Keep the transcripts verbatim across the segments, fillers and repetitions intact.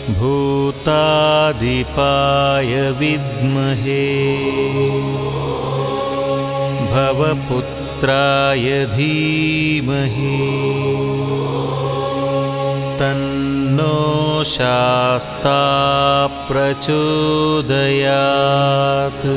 भूतादिपाय विद्महे भवपुत्राय धीमहि तन्नो शास्ता प्रचोदयात्।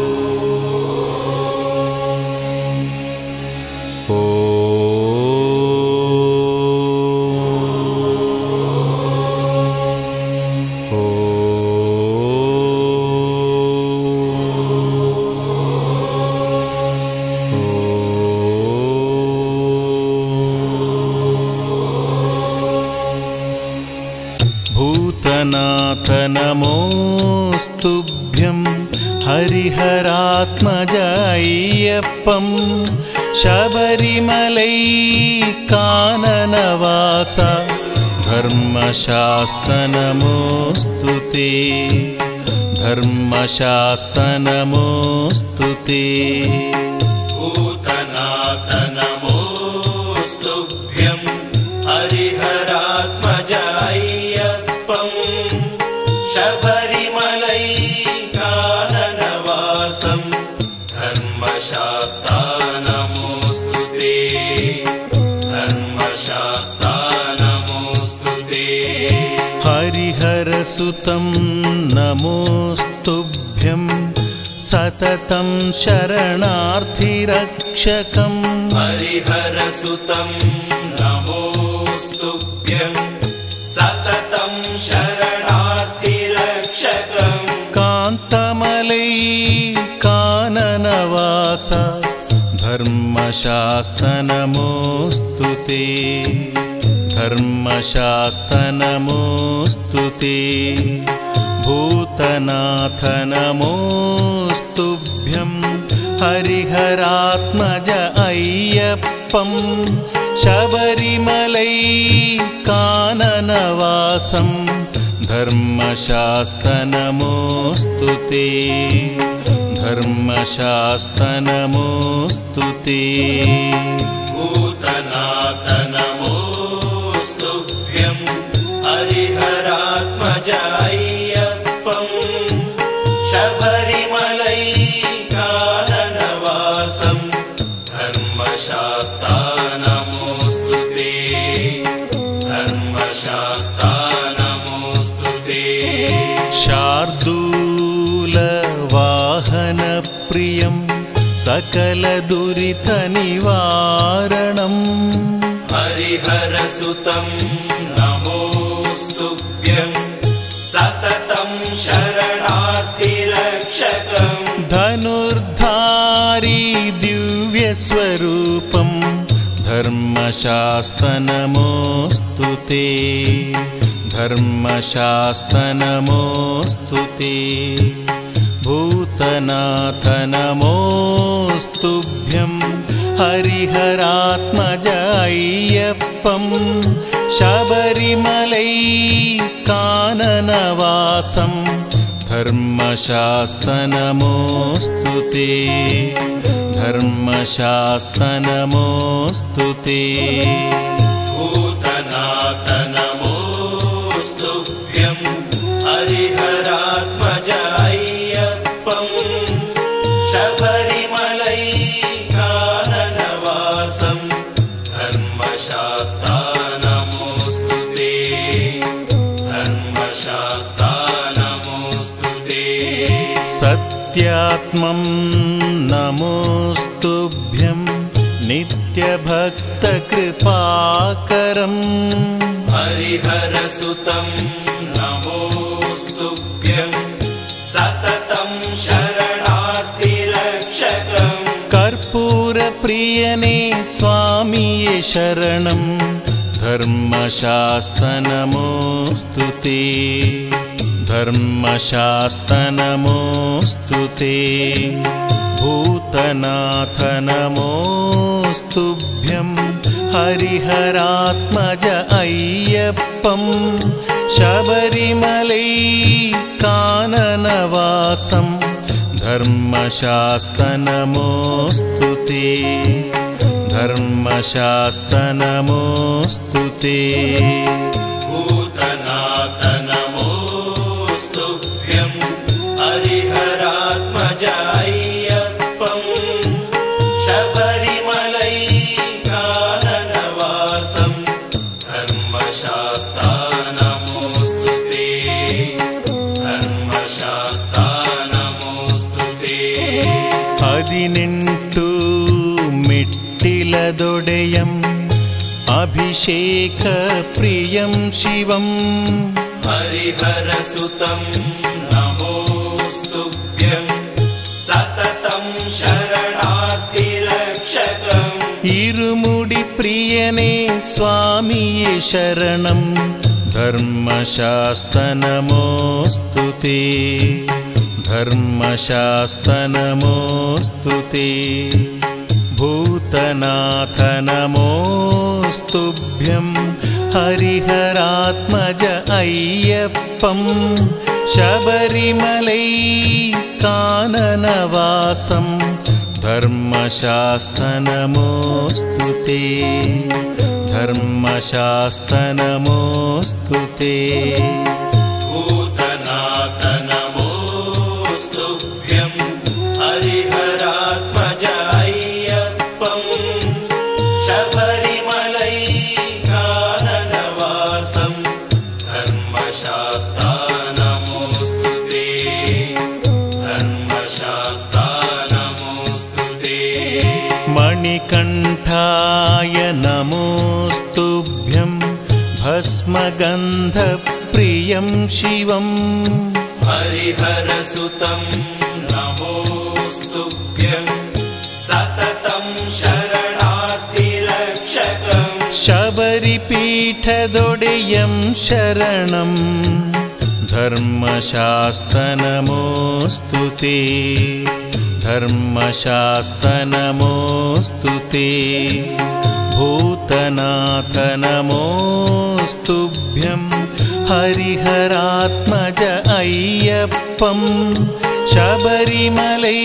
भूतनाथ नमोस्तुभ्यं हरिहरात्मज अय्यप्पं शबरिमलै काननवास धर्मशास्त्र नमोऽस्तु ते धर्मशास्त्र ते। भूतनाथ नमोस्तुभ्यं हरिहरात्मज अय्यप्पं शबरिमलै काननवासं धर्मशास्ता नमोऽस्तु ते धर्मशास्ता नमोऽस्तु ते। हरिहरसुतं नमोस्तुभ्यं सततं शरणार्थिरक्षकं हरिहरसुतं नमोस्तुभ्यं सततं शरणार्थिरक्षकं कान्तमलै काननवास धर्मशास्त्र नमोऽस्तु ते धर्मशास्त्र नमोऽस्तु ते। भूतनाथ नमोस्तुभ्यं हरिहरात्मज अय्यप्पं शबरिमलै काननवासं धर्मशास्त्र नमोऽस्तु ते धर्मशास्त्र नमोऽस्तु ते। भूतनाथ नमोस्तुभ्यं हरिहरात्मज अय्यप्पं शबरिमलै काननवासं धर्मशास्ता नमोऽस्तु ते धर्मशास्ता नमोऽस्तु ते। शार्दूलवाहनप्रियं सकलदुरितनिवारणं हरिहरसुतं नमोस्तुभ्यं सततं शरणार्थिरक्षकं धनुर्धारी दिव्यस्वरूपं धर्मशास्त्र नमोऽस्तु ते धर्मशास्त्र नमोऽस्तु ते। भूतनाथ नमोस्तुभ्यं हरिहरात्मज अय्यप्पं शबरिमलै काननवासं धर्मशास्त्र नमोऽस्तु ते धर्मशास्त्र नमोऽस्तु ते। भूतनाथ नमोस्तुभ्यं हरिहरात्मज अय्यप्पं शबरिमलै काननवासं धर्मशास्ता नमोऽस्तु ते धर्मशास्ता नमोऽस्तु ते। सत्यात्मं नमोस्तुभ्यं नित्यभक्तकृपाकरं हरिहरसुतं नमोस्तुभ्यं सततं शरणार्थिरक्षकं कर्पूरप्रियने स्वामिये शरणं धर्मशास्त्र नमोऽस्तु ते धर्मशास्त्र नमोऽस्तु ते। भूतनाथ नमोस्तुभ्यं हरिहरात्मज अय्यप्पं शबरिमलै काननवासं धर्मशास्त्र नमोऽस्तु ते धर्मशास्त्र नमोऽस्तु ते। भूतनाथ नमो धर्मशास्ता नमोऽस्तु ते धर्मशास्ता नमोऽस्तु ते हदिनेंटु मिट्टिलदोडेयं अभिषेक प्रियं शिवं हरिहरसुतं नमोऽस्तुभ्यं सततं शरणार्थिरक्षकम् इरुमुडि प्रियने स्वामिये शरणं धर्मशास्ता नमोऽस्तु ते धर्मशास्ता नमोऽस्तु ते भूतनाथ नमोऽस्तुभ्यं हरिहरात्मज अय्यप्पं शबरिमलै काननवासं धर्मशास्ता नमोऽस्तु ते धर्मशास्ता नमोऽस्तु ते भूतनाथ नमोऽस्तुभ्यं हरिहरात्मज अय्यप्पं शबरिमलै काननवासं धर्मशास्ता नमोऽस्तु ते धर्मशास्ता नमोऽस्तु ते मणिकण्ठाय नमोऽस्तुभ्यं भस्मगन्धप्रियं शिवं हरिहरसुतं नमोऽस्तुभ्यं सततं शरणार्थिरक्षकम् शबरिपीठदोडेयं शरणं धर्मशास्ता नमोऽस्तु ते धर्मशास्ता नमोऽस्तु ते भूतनाथ नमोऽस्तुभ्यं हरिहरात्मज अय्यप्पं शबरिमलै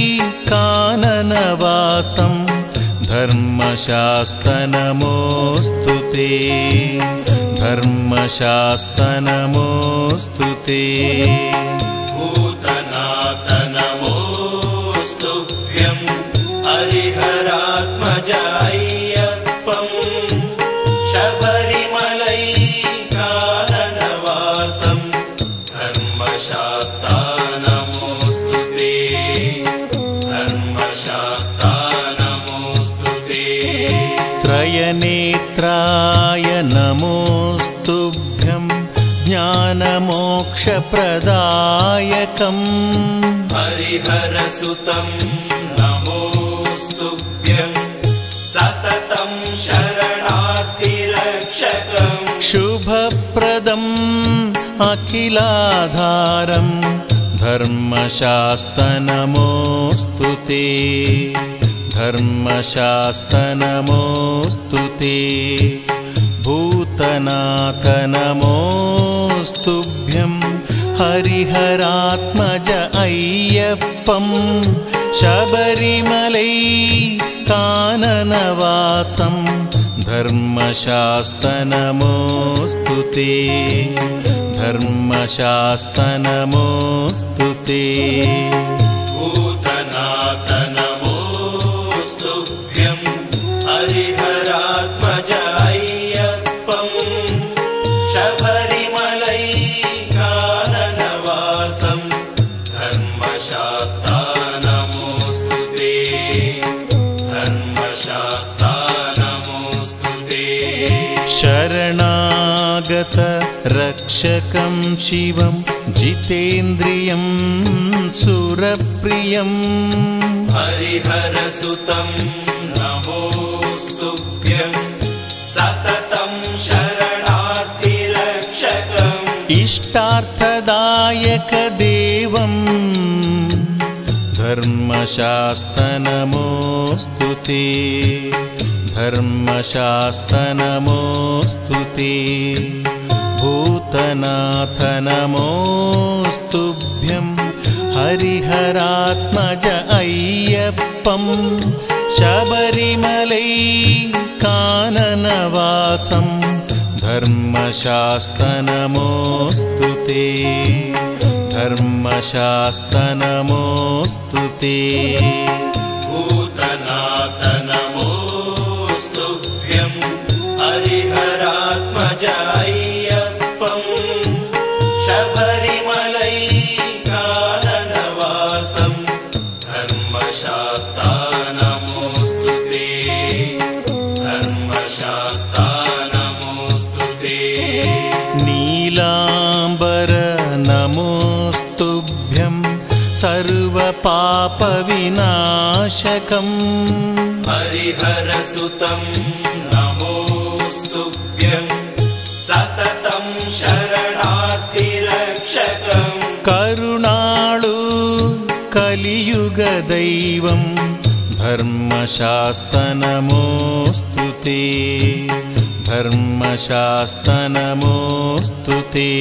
काननवासं धर्मशास्ता नमोऽस्तु ते धर्मशास्ता नमोऽस्तु ते भूतनाथ नमोऽस्तुभ्यं हरिहरात्मज अय्यप्पं शबरिमलै काननवासं धर्मशास्ता नमोऽस्तु ते धर्मशास्ता नमोऽस्तु ते त्रयनेत्राय नमोऽस्तुभ्यं ज्ञानमोक्षप्रदायकं हरिहरसुतं नमोऽस्तुभ्यं सततं शरणार्थिरक्षकम् शुभप्रदम् अखिलाधारं धर्मशास्ता नमोऽस्तु ते धर्मशास्ता नमोऽस्तु ते भूतनाथ नमोऽस्तुभ्यं हरिहरात्मज अय्यप्पं शबरिमलै काननवासं धर्मशास्ता नमोऽस्तु ते धर्मशास्ता नमोऽस्तु ते भूतनाथ नमोऽस्तुभ्यं हरिहरात्मज अय्यप्पं शबरिमलै काननवासं धर्मशास्ता नमोऽस्तु ते धर्मशास्ता नमोऽस्तु ते शरणागत रक्षकं शिवं जितेन्द्रियं सुरप्रियं हरिहरसुतं नमोऽस्तुभ्यं सततं शरणार्थिरक्षकम् इष्टार्थदायकदेवं धर्मशास्ता नमोऽस्तु ते धर्मशास्ता नमोऽस्तु ते भूतनाथ नमोऽस्तुभ्यं हरिहरात्मज अय्यप्पं शबरिमलै काननवासं धर्मशास्ता नमोऽस्तु ते धर्मशास्ता नमोऽस्तु ते भूतनाथ नमोऽस्तुभ्यं हरिहरात्मज सर्वपापविनाशकम् हरिहरसुतं नमोस्तुभ्यं सततं शरणार्थिरक्षकम् करुणाळु कलियुगदैवं धर्मशास्त्रनमोऽस्तु ते धर्मशास्त्रनमोऽस्तु ते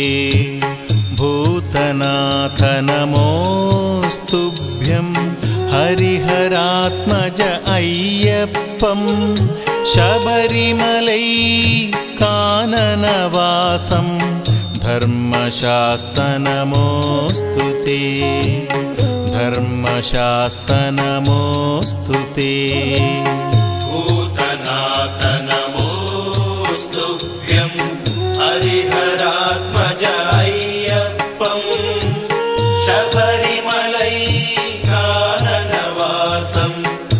भूतनाथ नमोस्तुभ्यं हरिहरात्मज अय्यप्पं शबरिमलै काननवासं धर्मशास्त्रनमोऽस्तु ते धर्मशास्त्रनमोऽस्तु ते भूतनाथ नमोस्तुभ्यं हरिहरात्मज अय्यप्पं शबरिमलै काननवासं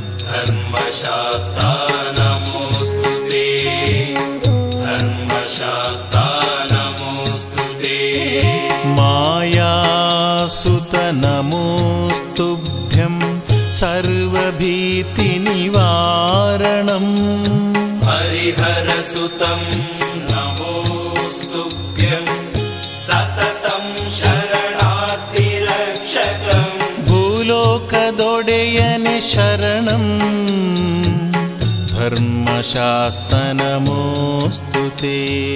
धर्मशास्त्रनमोऽस्तु ते धर्मशास्त्रनमोऽस्तु ते मायासुत नमोस्तुभ्यं सर्वभीतिनिवारणम् हरिहरसुतं नमोस्तुभ्यं सततं शरणार्थिरक्षकम् भूलोकदोडेयने शरणं धर्मशास्त्रनमोऽस्तु ते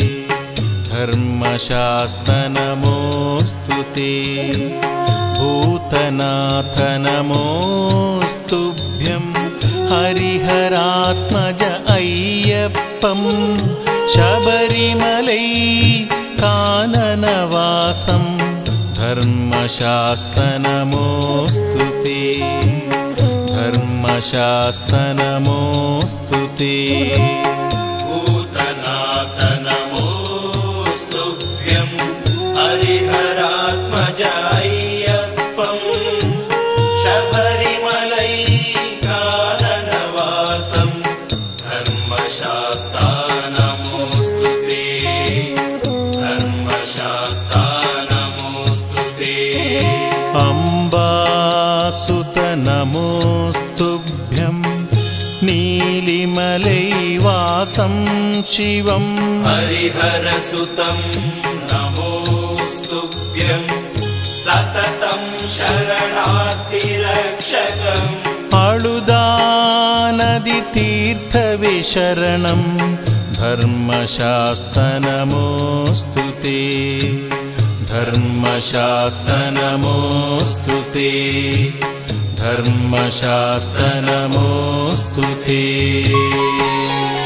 धर्मशास्त्रनमोऽस्तु ते भूतनाथ नमोस्तुभ्यं हरिहरात्मज अय्यप्पं शबरिमलै काननवासं धर्मशास्त्रनमोऽस्तु ते धर्मशास्त्रनमोऽस्तु ते भूतनाथ नमोस्तुभ्यं हरिहरात्मज अय्यप्पं शबरिमलै काननवासं धर्मशास्त्रनमोऽस्तु ते धर्मशास्त्रनमोऽस्तु ते अम्बासुत नमोस्तुभ्यं नीलिमलैवासं शिवं हरिहरसुतं नमोस्तुभ्यं सततं शरणार्थिरक्षकम् अळुदानदितीर्थविशरणं धर्मशास्त्रनमोऽस्तु ते धर्मशास्त्रनमोऽस्तु ते धर्मशास्त्रनमोऽस्तु ते